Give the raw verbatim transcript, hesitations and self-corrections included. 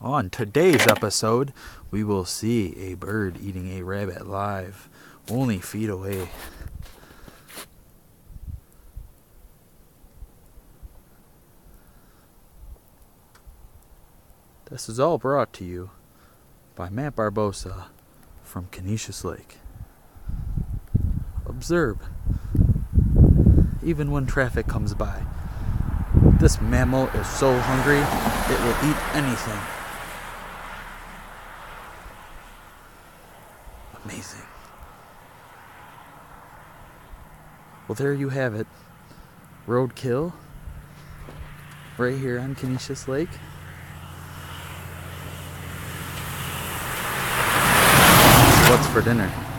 On today's episode, we will see a bird eating a rabbit live, only feet away. This is all brought to you by Matt Barbosa from Conesus Lake. Observe, even when traffic comes by, this mammal is so hungry it will eat anything. Amazing. Well, there you have it. Roadkill. Right here on Conesus Lake. What's for dinner?